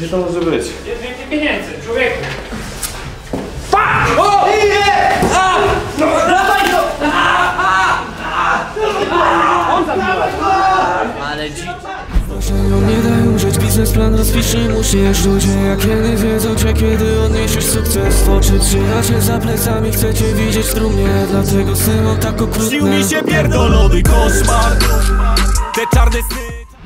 Gdzie to może być? Jest więcej pieniędzy, człowieku. Fuck! O! No, dawaj go! On dawaj go! Ale dzi... Nie daj użyć, biznesplan rozpisz, nie musisz. Ludzie jak kiedy wiedzą cię, kiedy odniesiesz sukces. Oczy trzymacie za plecami, chcecie widzieć w trumnie. Dlatego syno tak okrutne. Śnił mi się pierdolony koszmar. Te czarne sny.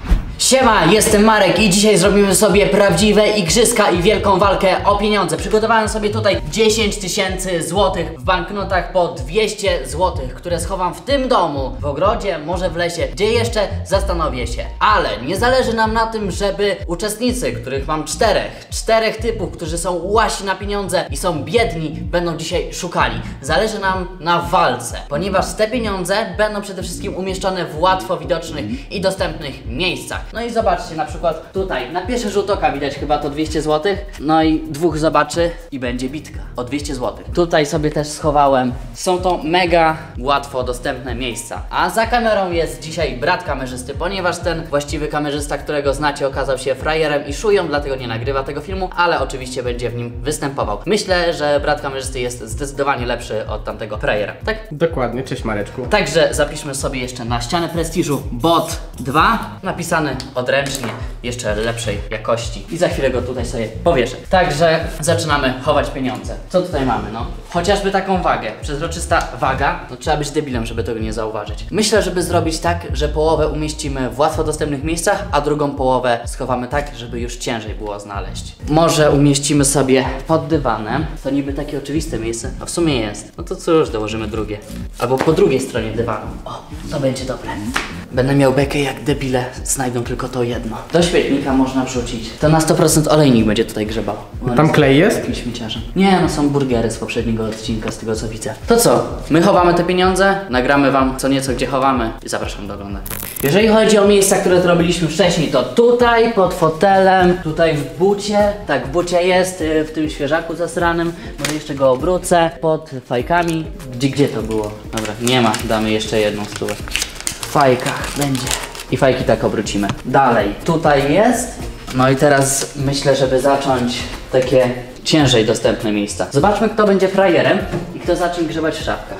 Siema, jestem Marek i dzisiaj zrobimy sobie prawdziwe igrzyska i wielką walkę o pieniądze. Przygotowałem sobie tutaj 10 000 złotych w banknotach po 200 złotych, które schowam w tym domu, w ogrodzie, może w lesie, gdzie jeszcze zastanowię się. Ale nie zależy nam na tym, żeby uczestnicy, których mam czterech typów, którzy są łasi na pieniądze i są biedni, będą dzisiaj szukali. Zależy nam na walce, ponieważ te pieniądze będą przede wszystkim umieszczone w łatwo widocznych i dostępnych miejscach. No i zobaczcie, na przykład tutaj, na pierwszy rzut oka widać chyba to 200 zł. No i dwóch zobaczy i będzie bitka o 200 zł. Tutaj sobie też schowałem. Są to mega łatwo dostępne miejsca. A za kamerą jest dzisiaj brat kamerzysty, ponieważ ten właściwy kamerzysta, którego znacie, okazał się frajerem i szują, dlatego nie nagrywa tego filmu, ale oczywiście będzie w nim występował. Myślę, że brat kamerzysty jest zdecydowanie lepszy od tamtego frajera, tak? Dokładnie, cześć Mareczku. Także zapiszmy sobie jeszcze na ścianę prestiżu BOT 2, napisany odręcznie, jeszcze lepszej jakości. I za chwilę go tutaj sobie powieszę. Także zaczynamy chować pieniądze. Co tutaj mamy, no? Chociażby taką wagę. Przezroczysta waga, no trzeba być debilem, żeby tego nie zauważyć. Myślę, żeby zrobić tak, że połowę umieścimy w łatwo dostępnych miejscach, a drugą połowę schowamy tak, żeby już ciężej było znaleźć. Może umieścimy sobie pod dywanem. To niby takie oczywiste miejsce, a w sumie jest. No to cóż, dołożymy drugie. Albo po drugiej stronie dywanu. O, to będzie dobre. Będę miał bekę, jak debile znajdą tylko to jedno. Do świetnika można wrzucić. To na 100% olejnik będzie tutaj grzebał. Tam klej jest? Takim śmieciarzem. Nie, no są burgery z poprzedniego odcinka, z tego co widzę. To co? My chowamy te pieniądze, nagramy wam co nieco gdzie chowamy i zapraszam do oglądania. Jeżeli chodzi o miejsca, które to robiliśmy wcześniej, to tutaj, pod fotelem, tutaj w bucie. Tak, w bucie jest, w tym świeżaku zasranym. Może jeszcze go obrócę. Pod fajkami. Gdzie to było? Dobra, nie ma. Damy jeszcze jedną stówę. W fajkach będzie. I fajki tak obrócimy. Dalej, tutaj jest. No i teraz myślę, żeby zacząć takie ciężej dostępne miejsca. Zobaczmy, kto będzie frajerem i kto zacznie grzebać w szafkach.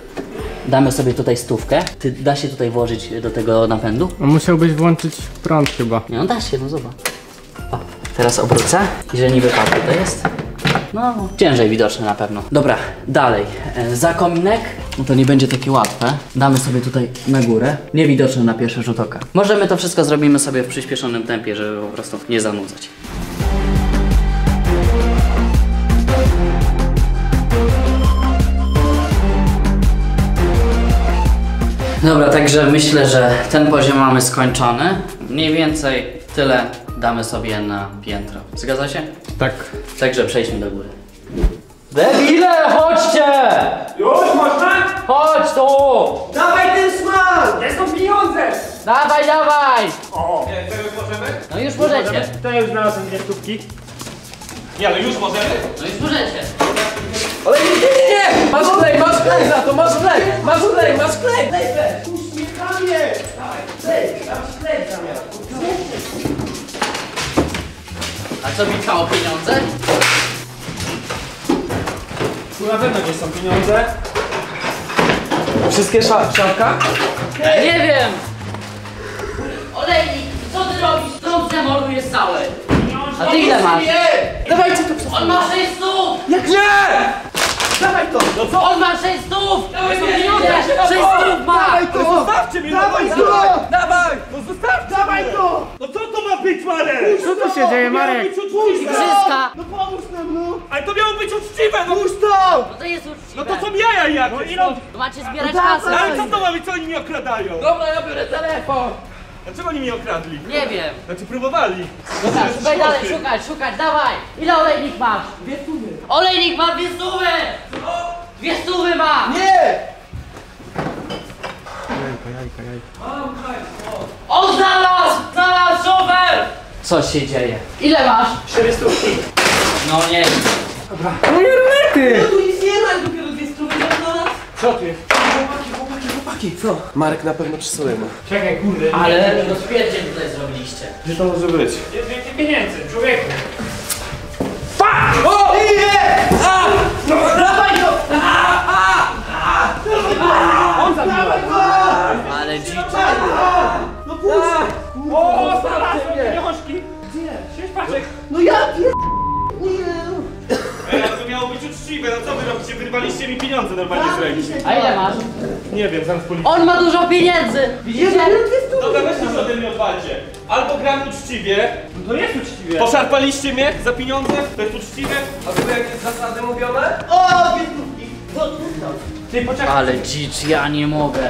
Damy sobie tutaj stówkę. Da się tutaj włożyć do tego napędu? No, musiałbyś włączyć prąd chyba. Nie, no da się, no zobacz. O, teraz obrócę i że nie wypadł, to jest. No, ciężej widoczne na pewno. Dobra, dalej. Za kominek, no to nie będzie takie łatwe. Damy sobie tutaj na górę. Niewidoczne na pierwszy rzut oka. Możemy to wszystko zrobimy sobie w przyspieszonym tempie, żeby po prostu nie zanudzać. Dobra, także myślę, że ten poziom mamy skończony. Mniej więcej tyle damy sobie na piętro. Zgadza się? Tak. Także przejdźmy do góry. Debile, chodźcie! Już można? Chodź tu! Dawaj ten smak! Gdzie są pieniądze? Dawaj, dawaj! O! Nie, to już możemy? No już możecie. To ja już znalazłem dwie sztuki. Nie, ale już możemy? No już możecie. Ale nie! Masz klej za to, masz klej! Masz klej! Uśmiechanie! Dawaj, klej! Masz klej zamiast. A co witało pieniądze? Tu na pewno gdzie są pieniądze. Wszystkie szafka? Ja nie wiem! Olejnik, co ty robisz? Trąd demolujesz całe. A ty ile masz? Dawajcie to! On ma 6 stów! Jak nie! Dawaj to! No co? On ma 6 stów! Dawaj, To nie, pieniądze! nie, 6 stów ma! Dawaj to! Zostawcie mnie! Dawaj to! Dawaj! No zostawcie! Dawaj to! No co to ma być, Marek? Co tu się dzieje, Marek? Igrzyska! No pomóż nam, no! Ale to miało być uczciwe, no! Puść to! No to jest uczciwe! No to są jaja jakieś, no! To macie zbierać kasę! Ale co to ma być, co oni mnie okradają? Dobra, ja biorę telefon! Dlaczego oni mnie okradli? Nie wiem! Znaczy próbowali. Dobra, szukaj dalej, szukać, dawaj! Ile olejnik masz? 2 stówy! Olejnik ma 2 stówy! 2 stówy ma! Nie! Jajka. On znalazł szofer! Co się dzieje? Ile masz? 4 stówki! No nie. Moje runety! Tu nic nie ma, dopiero 2 stówy do nas! Co ty? Chłopaki, co? Marek na pewno przysłuje mu. Czekaj, kurde. Ale rozpierdziel tutaj zrobiliście. Gdzie to może być? Jest więcej pieniędzy, człowieku. No ja pier... Ej, ale to miało być uczciwe, no co wy robicie? Wyrwaliście mi pieniądze normalnie z ręki. A ile masz? Nie wiem, zaraz policzę. On ma dużo pieniędzy! Widzicie? Dobra, weźcie się ode mnie odwalcie. Albo gramy uczciwie. No to jest uczciwie. Poszarpaliście mnie za pieniądze? To jest uczciwe? A tu jakieś zasady mówione? Ty poczekaj. Ale dzicz, ja nie mogę.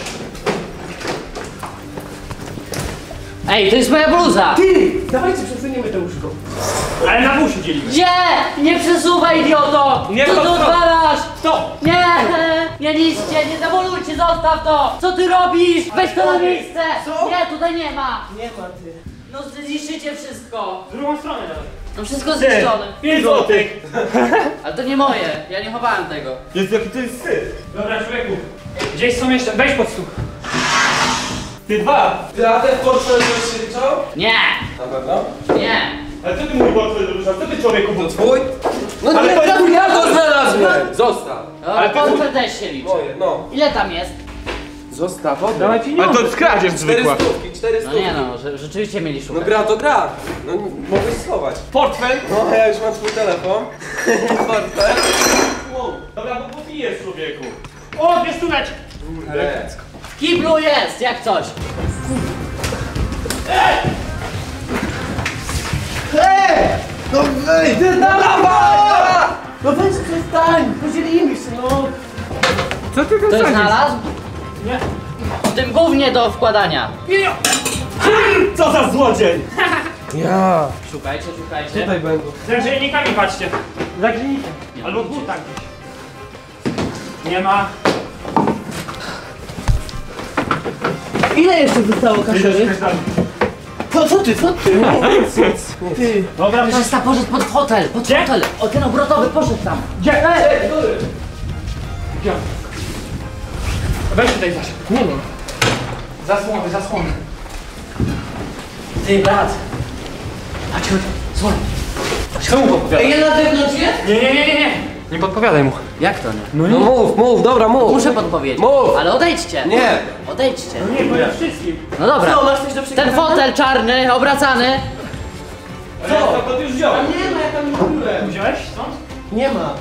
Ej, to jest moja bluza! Ty! Dawajcie przesuniemy to łóżko. Ale na musi dzieli. Gdzie? Nie przesuwaj, idioto! Nie, Co to ty co? odwalasz? Stop! Nie! Nie niszcie, nie demolujcie, zostaw to! Co ty robisz? Weź to na miejsce! Co? Nie, tutaj nie ma! Nie ma ty. No zniszczycie wszystko! W drugą stronę nawet. No wszystko zniszczone. 5 złotych. Ale to nie moje, ja nie chowałem tego. Jest jaki to jest wstyd. Dobra, człowieku. Gdzieś są jeszcze. Weź pod stół. Ty dwa. Ty, a ten portfel już się liczą? Nie! Na pewno. Nie! Ale co ty mój portfel ruszasz? Co ty człowieku był? Twój? No Ale nie, to jest tak, ja go znalazłem! Zostaw. Ale Ale to- portfel też się liczy. Moje, no. Ile tam jest? Zostaw, oddaj. Dawaj pieniądze. Ale to jest kradzież 4 zwykła. stówki, 4 No stówki. nie no, rzeczywiście mieli No szukać. gra to gra. No mogłeś schować. Portfel? No ja już mam swój telefon. Portfel. Wow. Dobra, bo popijesz człowieku. O, 2 stóweczki. W kiblu jest, jak coś. No wejdź! Ty dawaj! No weź przestań! Podzielimy się, no. Co ty tam Ktoś sadzisz? znalazł? Nie. W tym gównie do wkładania. Co za złodziej! Ja. Szukajcie, szukajcie. Tutaj będą. Za grzejnikami patrzcie. Za grzejnikiem. Albo w butach gdzieś. Nie ma. Ile jeszcze zostało kaszery? Co ty? Ty. Dobra, Kamerzysta poszedł pod fotel, pod Gdzie? fotel. O, ten obrotowy poszedł tam. Gdzie? Gdzie? Weź tutaj zaś. Nie ma. Zasłony, zasłony. Ty, brat. Chodź, chodź, słuchaj. Czemu podpowiadaj? Ej, na zewnątrz jest? Nie. Nie podpowiadaj mu. Jak to nie? No mów, dobra, mów. Muszę podpowiedzieć. Mów. Ale odejdźcie. Nie. Odejdźcie. Nie, bo ja wszystkim. No dobra. Co, masz coś do przekazania? Ten fotel czarny, obracany. Co? To ty już wziąłem. Nie ma, ja tam nie byłem. Wziąłeś stąd? Nie ma.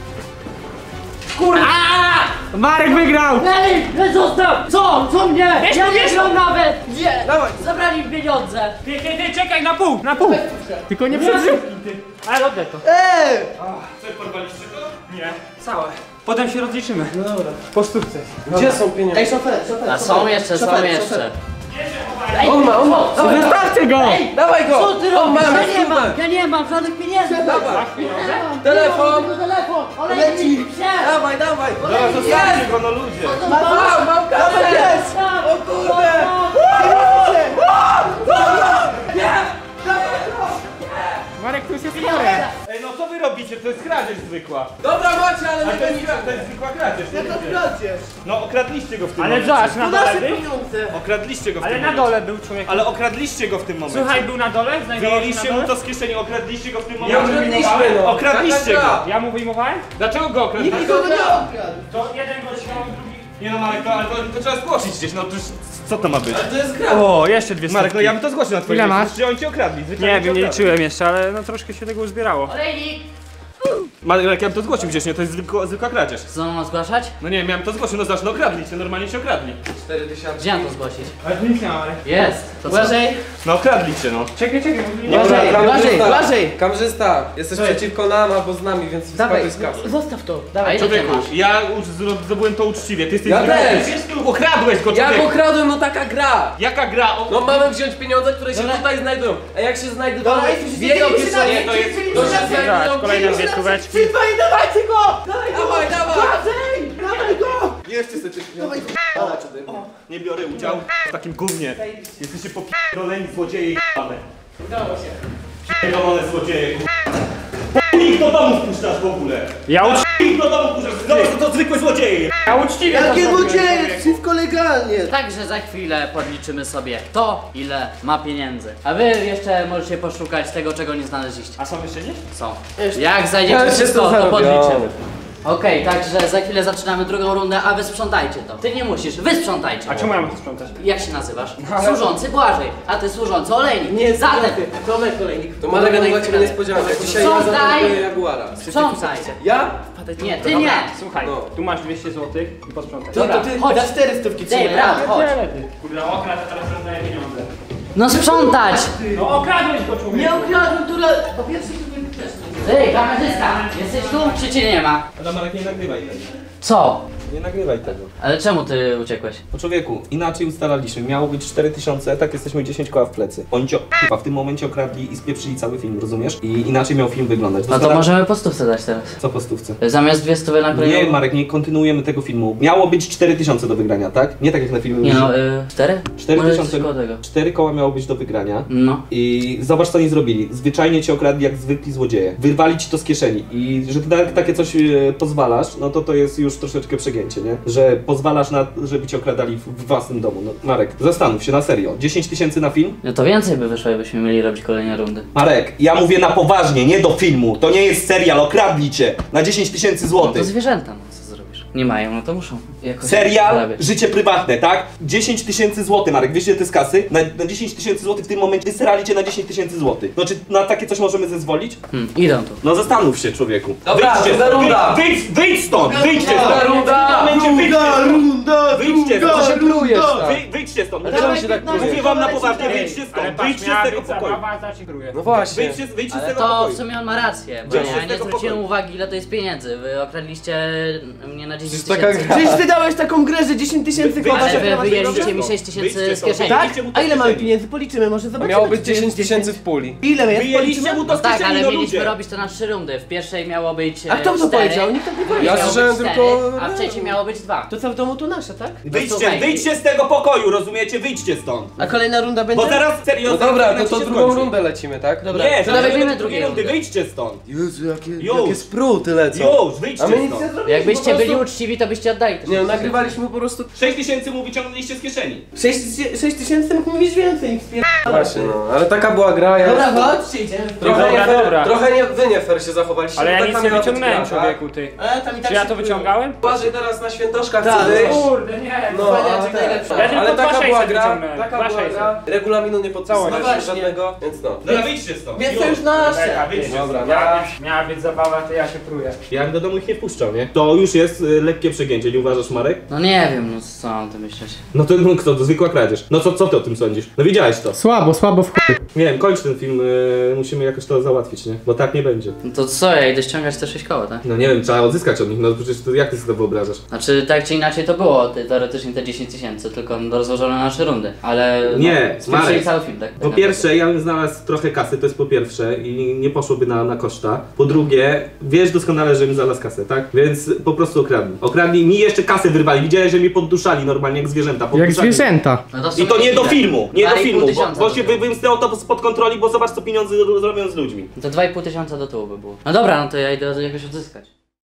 Aaa! Marek wygrał! Ej, zostaw! Co mnie? Wiesz, Ja nie wiesz, gram nawet! Gdzie? Dawaj. Zabrali mi pieniądze. Ty, czekaj, na pół, na pół. Tylko nie Nie przeżył. ty. Ale oddaj to. Co, porwaliście to? Nie. Całe. Potem się rozliczymy. No dobra. Po sztuce. Gdzie są pieniądze? Ej, szofer. A są jeszcze, są jeszcze. Ej, On ma. Dawaj, Zostawcie go! Ej, dawaj go. co ty On robisz? ma. Ja nie mam żadnych pieniędzy. Dawaj. Telefon! Telefon. Telefon! Leci. Olejnik, się! Dawaj. Dobra, zostawcie go, no ludzie. Mam kasę. Jest. O kurde. Marek, tu się sporę. Ej, no co wy robicie? To jest kradzież zwykła. Dobra, macie, ale Ale nie to jest, będzie. to jest zwykła kradzież, nie ludzie. Kradzież. No okradliście go w tym Ale momencie. zobacz, na To dole nasze był. pieniądze. Okradliście go w Ale tym na momencie. dole był człowiek. Ale okradliście go w tym momencie. Słuchaj, był na dole? Znajdował się na Wyjęliście mu dole? to z kieszeni, okradliście go w tym Ja momencie. ukradliśmy, no. Okradliście Taka gra. go. Ja mu wyjmowałem? Dlaczego go okradliście? Nikt nikogo nie okradł. To jeden go śmiał, drugi... Nie no Marek, to trzeba zgłosić gdzieś, no to już, co to ma być? To jest gra. O, jeszcze 2 Marek, no ja bym to zgłosił na twoje Ile miejsce, masz? że oni cię okradli. zwyczajnie Nie cię wiem, nie okradli. liczyłem jeszcze, ale no troszkę się tego uzbierało. Olejnik! Marek, ja bym to zgłosił gdzieś, nie? To jest zwykła kradzież. Co mam zgłaszać? No nie, miałem to zgłosić, no zobacz, no okradli cię, normalnie cię okradli. 4000. Gdzie mam to zgłosić? Ale tu nic nie ma, ale... Jest. To Błażej! No okradli cię, no. Czekaj, Nie, Błażej! Kamerzysta, jesteś przeciwko nam albo z nami, więc spakuj z kasy. Zostaw to. A ile ty Człowieku, masz? ja zdobyłem to uczciwie, ty jesteś Ja zwykły. też. Ty okradłeś go, Ja człowieku. go kradłem, no taka gra. Jaka gra? O, No mamy wziąć pieniądze, które się tutaj znajdują. A jak się znajdowały w jego kieszeni, to jest... to się Zobacz, znajdują kolejne 2 stóweczki. dawajcie go! Dawaj! Dawaj go! Jeszcze sobie coś pieniądze. Nie biorę udziału w takim gównie. Jesteście popierdoleni złodzieje i j***ane. Udało się. Pierdolone złodzieje, ich do domu wpuszczasz w ogóle. Ich do domu wpuszczasz. Zobacz, to zwykłe złodzieje. Ja uczciwie Jakie to zrobiłem, złodzieje? człowieku. Wszystko legalnie. Także za chwilę podliczymy sobie to, ile ma pieniędzy. A wy jeszcze możecie poszukać tego, czego nie znaleźliście. A są jeszcze gdzieś? Są. Jak znajdziecie wszystko, to podliczymy. Okej, także za chwilę zaczynamy drugą rundę, a wy sprzątajcie to. Ty nie musisz, wy sprzątajcie. A czemu ja mam to sprzątać? Jak się nazywasz? Służący Błażej, a ty służący Olejnik. Nie, zatem. Tomek Olejnik. To Marek dla ciebie niespodzianka. Dzisiaj ja Sprzątaj! zamontuję Jaguara. Sprzątaj. Ja? Nie, ty nie. Słuchaj, No. tu masz 200 zł i posprzątaj. No to ty chodź. za 400 Dej, trzymaj. brat, chodź. Kurde, okradł, a teraz rozdaję pieniądze. No sprzątać. No okradłeś go, człowieku. Nie ukradłem, które... Po pierwsze tu nie uczestniczę. Ej, kamerzysta, jesteś tu czy cię nie ma? Ale Marek, nie nagrywaj tego. Co? Nie nagrywaj tego. Ale czemu ty uciekłeś? Po człowieku, inaczej ustalaliśmy. Miało być 4000, tak jesteśmy 10 koła w plecy. Oni cię w tym momencie okradli i spieprzyli cały film, rozumiesz? I inaczej miał film wyglądać. No to możemy po stówce dać teraz. Co po stówce? Zamiast 200 na kolejną... Nie, Marek, nie kontynuujemy tego filmu. Miało być 4000 do wygrania, tak? Nie tak jak na filmie. Nie no, 4? 4000. Może tego. 4 koła miało być do wygrania. No. I zobacz co oni zrobili. Zwyczajnie cię okradli jak zwykli złodzieje. Wyrwali ci to z kieszeni. I że ty takie coś pozwalasz, no to jest już troszeczkę przegięcie, nie? Że pozwalasz na, żeby cię okradali w własnym domu. No, Marek, zastanów się na serio. 10 000 na film? No to więcej by wyszło, jakbyśmy mieli robić kolejne rundy. Marek, ja mówię na poważnie, nie do filmu. To nie jest serial, okradli cię na 10 000 No to złotych. zwierzęta, no co zrobisz? Nie mają, no to muszą jakoś Serial, zarabiać. życie prywatne, tak? 10 000 złotych, Marek, wiesz ile to jest kasy? Na 10 000 złotych w tym momencie wysrali cię na 10 000 złotych. No czy na takie coś możemy zezwolić? Idą tu. No zastanów się, człowieku. Dobra, druga runda. Wyjdź stąd! Wyjdźcie stąd! Runda, Wyjdźcie Co stąd! się plujesz tak? Wyjdźcie stąd! Dlaczego się tak Mówię plujesz? wam na poważnie, Ale wyjdźcie stąd! patrz, Wyjdźcie miała z tego być pokoju! zabawa, zaczynkuję. No właśnie. Wyjdźcie z Ale tego to w pokoju! sumie on ma rację, bo Gdzie? ja Z nie tego zwróciłem pokoju. uwagi ile to jest pieniędzy. Wy okradliście mnie na 10 Taka 000. gra. Przecież ty dałeś taką grę, że 10 000 Wy- koła Ale się wy temat wyjęliście tego- mi 6 000 Wyjdźcie z stąd. kieszeni. Tak? Wyjęliście mu to A ile z mamy kieszeni. pieniędzy? Policzymy, może zobaczymy. Miało być czy to jest 10 000 w puli. Ile jest? Wyjęliście Policzymy? mu to No z tak, kieszeni, ale no mieliśmy ludzie! robić to na 3 rundy. W pierwszej miało być A kto to 4, powiedział? Nikt tak nie powiedział. Ja słyszałem tylko- A w trzeciej miało być 2. To co w domu to nasze, tak? słuchaj. Wyjdźcie z tego pokoju, rozumiecie? Wyjdźcie stąd! A kolejna runda będzie? Bo zaraz serio... No zaraz dobra, zaraz to się drugą skończy. rundę lecimy, tak? Dobra. Nie, To zaraz robimy będą drugie drugie rundy, rundy. wyjdźcie stąd! Jezu, Już. jakie spruty lecą. Już, wyjdźcie A my nic nie stąd! zrobiliśmy. Jakbyście po prostu- byli uczciwi, to byście oddali też. Nie no, nagrywaliśmy po prostu 6 000 mu wyciągnęliście z kieszeni. 6 000 mógł mieć więcej. Właśnie, no, ale taka była gra, ja... Dobra, chodźcie, idziemy. Trochę nie, wy nie fair się zachowaliście. Ale bo ja taka nic nie miała być wyciągnąłem, gra, tak? człowieku, ty. Ale tam i tak Czy ja się to wyciągałem? Uważaj, teraz na świętoszkach Tak, chcę wyjść. Kurde, nie. No, Fajnie, a jak te- najlepsze. Ja tylko ale taka 2,600 była gra, wyciągnąłem. taka była 2,600. gra. Regulaminu nie podpisywaliśmy No właśnie. żadnego, więc no. Dobra, wyjdźcie stąd! Więc to już nasze. Czeka, wyjdźcie Dobra, miała być zabawa, to ja się pruję. Ja bym do domu ich nie wpuszczał, nie? To już jest lekkie przegięcie, nie uważasz, Marek? No nie wiem, no co mam ty myśleć. No to no, kto, to zwykła kradzież. No co ty o tym sądzisz? No widziałeś to. Słabo w chuj. Nie wiem, kończ ten film, musimy jakoś to załatwić, nie? Bo tak nie będzie. No to co, ja idę ściągać te 6 koła, tak? No nie wiem, trzeba odzyskać od nich, no przecież to, jak ty sobie to wyobrażasz? Znaczy tak czy inaczej to było teoretycznie te 10 000, tylko rozłożone na 3 rundy. Ale Nie, no, Marek. spieprzyli cały film, tak? Po pierwsze, ja bym znalazł trochę kasy, to jest po pierwsze i nie poszłoby na koszta. Po drugie, wiesz doskonale, że mi znalazł kasę, tak? Więc po prostu okradli. Okradli, mi jeszcze kasę wyrwali, widziałeś, że mi podduszali normalnie jak zwierzęta. Jak Podduszali. zwierzęta. No I to nie do filmu, nie do 2,5 filmu, tysiąca bo do się tyłu. wymknęło to spod kontroli, bo zobacz co pieniądze zrobią z ludźmi. To 2,5 tysiąca do tyłu by było. No dobra, no to ja idę jakoś odzyskać.